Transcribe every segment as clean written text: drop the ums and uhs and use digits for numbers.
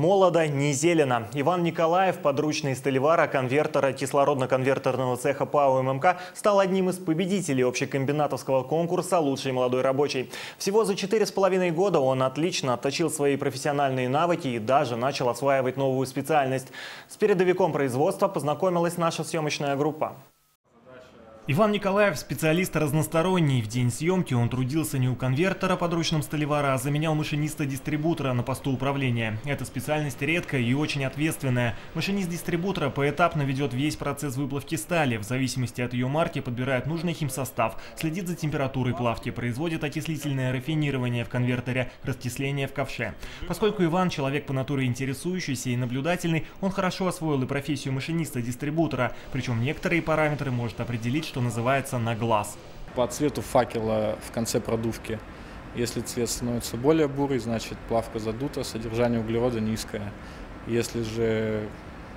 молодо, не зелено. Иван Николаев, подручный столевара, конвертера кислородно-конвертерного цеха ПАО ММК, стал одним из победителей общекомбинатовского конкурса «Лучший молодой рабочий». Всего за 4,5 года он отлично отточил свои профессиональные навыки и даже начал осваивать новую специальность. С передовиком производства познакомилась наша съемочная группа. Иван Николаев – специалист разносторонний. В день съемки он трудился не у конвертера подручным столевара, а заменял машиниста-дистрибутора на посту управления. Эта специальность редкая и очень ответственная. Машинист дистрибутора поэтапно ведет весь процесс выплавки стали. В зависимости от ее марки подбирает нужный химсостав, следит за температурой плавки, производит окислительное рафинирование в конвертере, раскисление в ковше. Поскольку Иван – человек по натуре интересующийся и наблюдательный, он хорошо освоил и профессию машиниста-дистрибутора, причем некоторые параметры может определить, что называется, на глаз. По цвету факела в конце продувки. Если цвет становится более бурый, значит плавка задута, содержание углерода низкое. Если же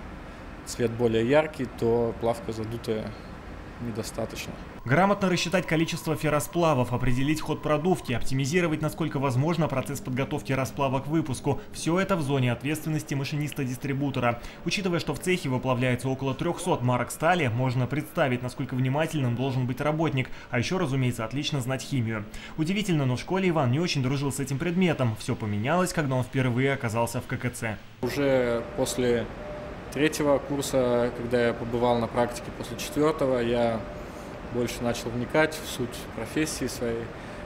цвет более яркий, то плавка задутая недостаточно. Грамотно рассчитать количество ферросплавов, определить ход продувки, оптимизировать, насколько возможно, процесс подготовки расплава к выпуску. Все это в зоне ответственности машиниста-дистрибутора. Учитывая, что в цехе выплавляется около 300 марок стали, можно представить, насколько внимательным должен быть работник, а еще, разумеется, отлично знать химию. Удивительно, но в школе Иван не очень дружил с этим предметом. Все поменялось, когда он впервые оказался в ККЦ. Уже после 3-го курса, когда я побывал на практике, после 4-го, я больше начал вникать в суть профессии своей.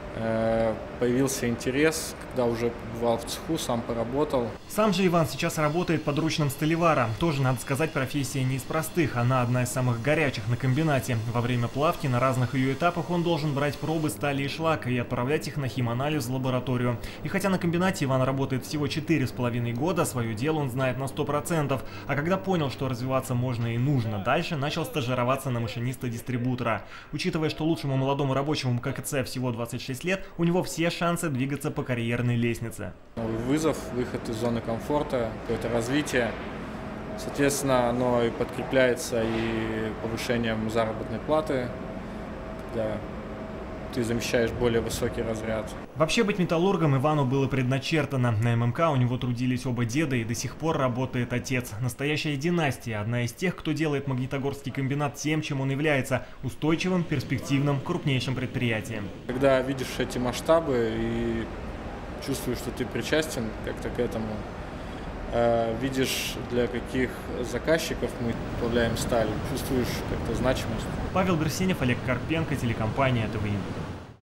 Появился интерес, когда уже побывал в цеху, сам поработал. Сам же Иван сейчас работает подручным столевара. Тоже, надо сказать, профессия не из простых. Она одна из самых горячих на комбинате. Во время плавки на разных ее этапах он должен брать пробы стали и шлака и отправлять их на химанализ в лабораторию. И хотя на комбинате Иван работает всего 4,5 года, свое дело он знает на 100%. А когда понял, что развиваться можно и нужно дальше, начал стажироваться на машиниста-дистрибутора. Учитывая, что лучшему молодому рабочему ККЦ всего 26 лет, у него все шансы двигаться по карьерной лестнице. Новый вызов, выход из зоны комфорта, какое-то развитие. Соответственно, оно и подкрепляется и повышением заработной платы, когда ты замещаешь более высокий разряд. Вообще быть металлургом Ивану было предначертано. На ММК у него трудились оба деда, и до сих пор работает отец. Настоящая династия, одна из тех, кто делает Магнитогорский комбинат тем, чем он является – устойчивым, перспективным, крупнейшим предприятием. Когда видишь эти масштабы и чувствуешь, что ты причастен как-то к этому, видишь, для каких заказчиков мы плавляем сталь, чувствуешь как-то значимость. Павел Берсенев, Олег Карпенко, телекомпания ТВИ.